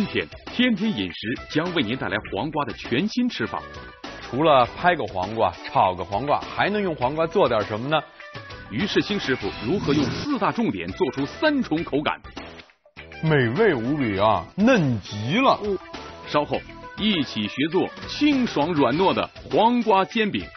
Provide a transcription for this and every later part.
天，天天饮食将为您带来黄瓜的全新吃法。 除了拍个黄瓜、炒个黄瓜，还能用黄瓜做点什么呢？ 于世兴师傅如何用4大重点做出3重口感？ 美味无比啊，嫩极了。 稍后一起学做清爽软糯的黄瓜煎饼。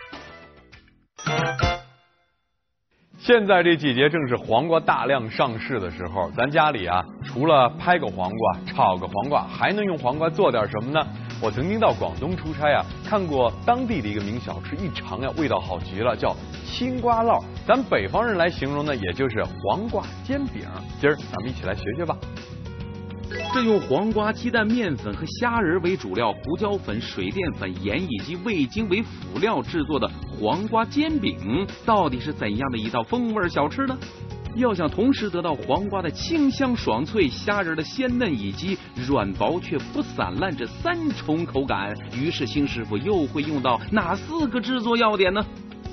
现在这季节正是黄瓜大量上市的时候，咱家里啊，除了拍个黄瓜、炒个黄瓜，还能用黄瓜做点什么呢？我曾经到广东出差啊，看过当地的一个名小吃，一尝呀，味道好极了，叫青瓜烙。咱北方人来形容呢，也就是黄瓜煎饼。今儿咱们一起来学学吧。 这用黄瓜、鸡蛋、面粉和虾仁为主料，胡椒粉、水淀粉、盐以及味精为辅料制作的黄瓜煎饼，到底是怎样的一道风味小吃呢？要想同时得到黄瓜的清香爽脆、虾仁的鲜嫩以及软薄却不散烂这3重口感，于世兴师傅又会用到哪4个制作要点呢？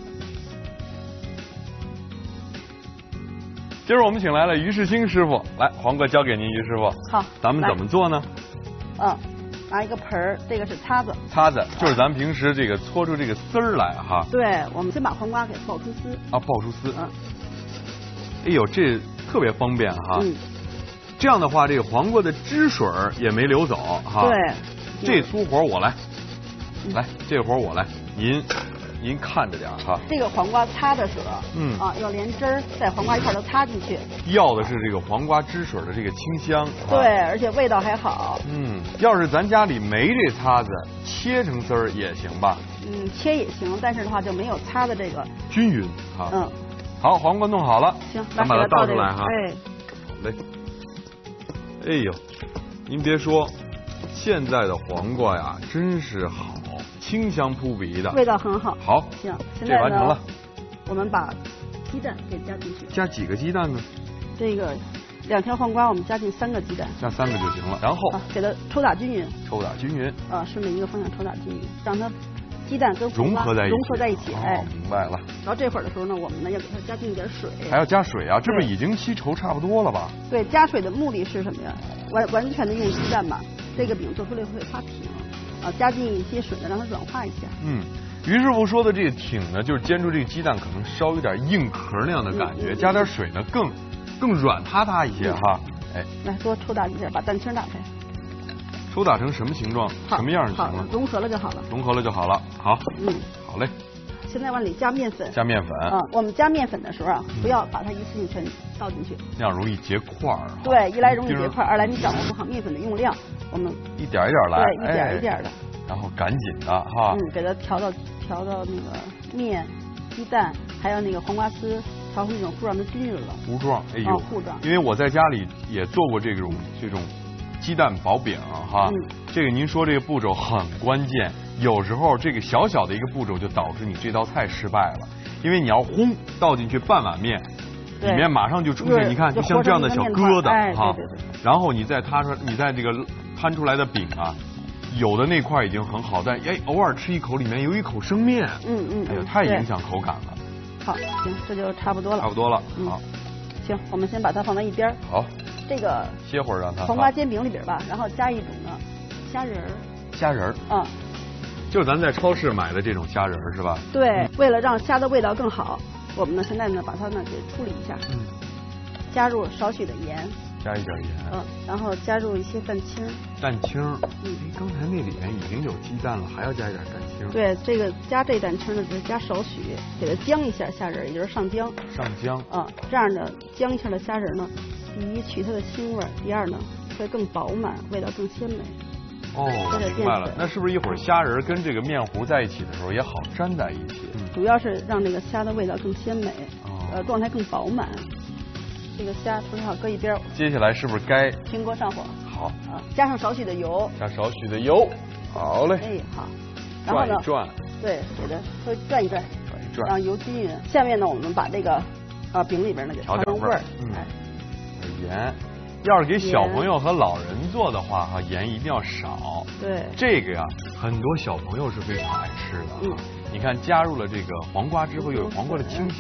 今儿我们请来了于世兴师傅，来，黄瓜交给您，于师傅。 好， 咱们怎么做呢？ 拿一个盆儿，这个是擦子。 擦子就是咱平时这个搓出这个丝儿来哈。 对，我们先把黄瓜给爆出丝。 啊，爆出丝。哎呦，这特别方便哈。这样的话，这个黄瓜的汁水也没流走哈。 对。 这粗活我来，来，这活我来，您看着点哈。 这个黄瓜擦的时候，要连汁儿带黄瓜一块都擦进去。 要的是这个黄瓜汁水的这个清香。 对，而且味道还好。 要是咱家里没这擦子，切成丝儿也行吧？ 切也行，但是的话就没有擦的这个均匀哈。好，黄瓜弄好了， 行， 咱把它倒出来哈。 哎， 好嘞。哎呦，您别说，现在的黄瓜呀，真是好。清香扑鼻的， 味道很好。 好， 行，现在这完成了。 我们把鸡蛋给加进去。 加几个鸡蛋呢？ 这个2条黄瓜，我们加进3个鸡蛋。 加3个就行了。然后给它抽打均匀。 抽打均匀。 顺着一个方向抽打均匀，让它鸡蛋跟黄瓜融合在一起。 哎， 明白了。 然后这会儿的时候呢，我们呢要给它加进一点水。 还要加水啊？这不已经稀稠差不多了吧？ 对，加水的目的是什么呀？完全的用鸡蛋吧，这个饼做出来会发平。加进一些水呢，让它软化一下。 于师傅说的这个挺呢，就是煎出这个鸡蛋可能稍有点硬壳那样的感觉，加点水呢更软塌塌一些哈。哎， 来多抽打一下，把蛋清打开。 抽打成什么形状？什么样就行了？ 融合了就好了。 融合了就好了。好。好嘞。 现在往里加面粉。 加面粉。 我们加面粉的时候不要把它一次性全倒进去， 那样容易结块儿。 对，一来容易结块，二来你掌握不好面粉的用量，我们一点一点来。 对，一点一点的。 然后赶紧的哈。 给它调到那个面、鸡蛋，还有那个黄瓜丝，调成那种糊状的均匀了。 糊状，哎呦， 糊状。 因为我在家里也做过这种鸡蛋薄饼哈。这个您说这个步骤很关键，有时候这个小小的一个步骤就导致你这道菜失败了，因为你要轰倒进去半碗面，里面马上就出现，你看就像这样的小疙瘩哈。然后你再这个摊出来的饼啊，有的那块已经很好，但偶尔吃一口里面有一口生面，哎呦，太影响口感了。 好，行，这就差不多了。 差不多了，好。 行，我们先把它放在一边。 好。 这个歇会儿让它黄瓜煎饼里边吧，然后加一种呢虾仁儿。 虾仁儿。就是咱在超市买的这种虾仁儿是吧？ 对，为了让虾的味道更好，我们呢现在呢把它呢给处理一下。加入少许的盐。 加一点盐。 然后加入一些蛋清。 蛋清。刚才那里面已经有鸡蛋了，还要加一点蛋清。 对，这个加这蛋清呢，就是加少许，给它姜一下虾仁，也就是上姜。 上姜。 这样的姜一下的虾仁呢，第一去它的腥味，第二呢会更饱满，味道更鲜美。 明白了。那是不是一会儿虾仁跟这个面糊在一起的时候也好粘在一起？ 主要是让这个虾的味道更鲜美，状态更饱满。这个虾处理好搁一边。 接下来是不是该平锅上火？ 好。 加上少许的油。 加少许的油。好嘞。 好。然后呢？ 转。 对，给它稍微转一转。 转一转。 让油均匀。下面呢，我们把这个饼里边呢给调成味儿。 盐。要是给小朋友和老人做的话，盐一定要少。 对。这个呀，很多小朋友是非常爱吃的。你看加入了这个黄瓜之后，又有黄瓜的清香，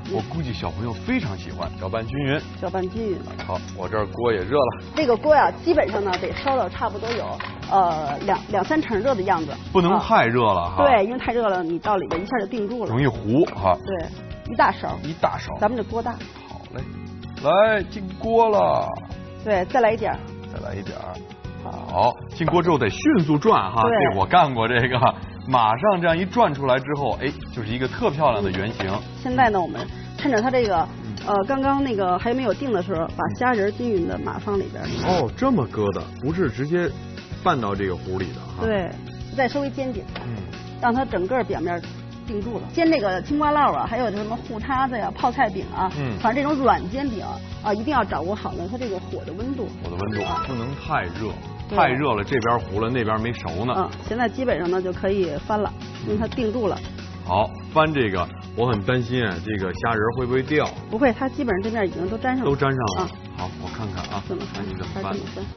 我估计小朋友非常喜欢，搅拌均匀。 搅拌均匀。 好，我这儿锅也热了。 这个锅呀，基本上呢得烧到差不多有两三成热的样子。 不能太热了哈。 对，因为太热了，你到里边一下就定住了， 容易糊哈。 对，一大勺。 一大勺。 咱们这锅大。 好嘞，来进锅了。 对，再来一点。 再来一点。好，进锅之后得迅速转哈。 对， 我干过这个。马上这样一转出来之后，哎，就是一个特漂亮的圆形。 现在呢，我们趁着它这个刚刚那个还没有定的时候，把虾仁均匀的码放里边。 哦，这么搁的，不是直接拌到这个糊里的哈。 对，再稍微煎煎，让它整个表面定住了。煎这个青瓜烙啊，还有什么糊塌子呀、泡菜饼啊，反正这种软煎饼啊，一定要掌握好呢它这个火的温度。 火的温度不能太热。太热了，这边糊了，那边没熟呢。 现在基本上呢就可以翻了，因为它定住了。 好，翻这个，我很担心啊，这个虾仁会不会掉？ 不会，它基本上这面已经都粘上了。 都粘上了。好，我看看啊。 怎么翻？ 你怎么翻？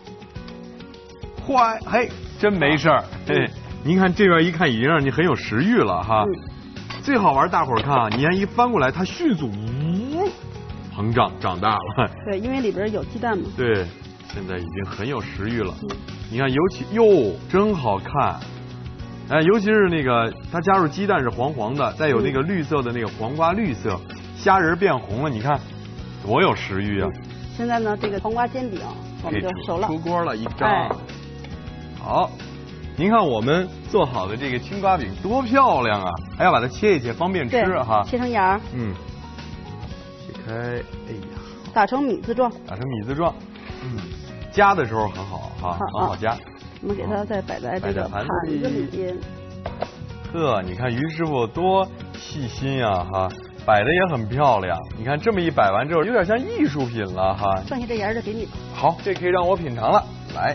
坏， 嘿，真没事儿。嘿，您看这边一看，已经让你很有食欲了哈。最好玩，大伙儿看啊，你看一翻过来，它迅速膨胀长大了。 对，因为里边有鸡蛋嘛。 对。现在已经很有食欲了，你看，尤其哟，真好看，哎，尤其是那个它加入鸡蛋是黄黄的，再有那个绿色的那个黄瓜绿色，虾仁变红了，你看多有食欲啊！ 现在呢，这个黄瓜煎饼我们就熟了， 出锅了一张。好，您看我们做好的这个青瓜饼多漂亮啊！还要把它切一切，方便吃哈。 切成芽。 切开，哎呀， 打成米字状。 打成米字状。夹的时候很好哈，很好夹。 我们给它再摆在这个盘子里。 呵，你看于师傅多细心呀哈，摆的也很漂亮。你看这么一摆完之后，有点像艺术品了哈。 剩下这芽就给你吧。 好，这可以让我品尝了。来，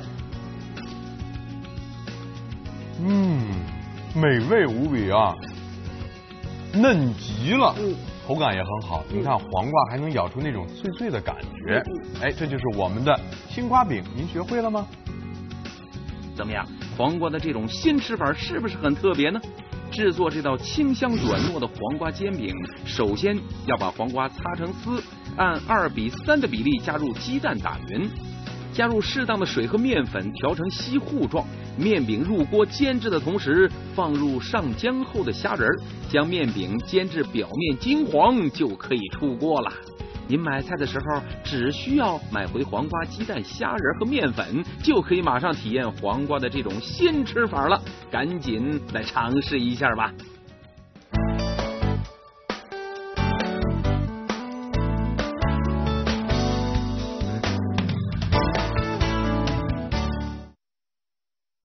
美味无比啊，嫩极了。口感也很好，您看黄瓜还能咬出那种脆脆的感觉，哎，这就是我们的青瓜饼，您学会了吗？ 怎么样，黄瓜的这种新吃法是不是很特别呢？制作这道清香软糯的黄瓜煎饼，首先要把黄瓜擦成丝，按2:3的比例加入鸡蛋打匀，加入适当的水和面粉调成稀糊状。面饼入锅煎制的同时，放入上浆后的虾仁，将面饼煎至表面金黄，就可以出锅了。您买菜的时候只需要买回黄瓜、鸡蛋、虾仁和面粉，就可以马上体验黄瓜的这种新吃法了。赶紧来尝试一下吧。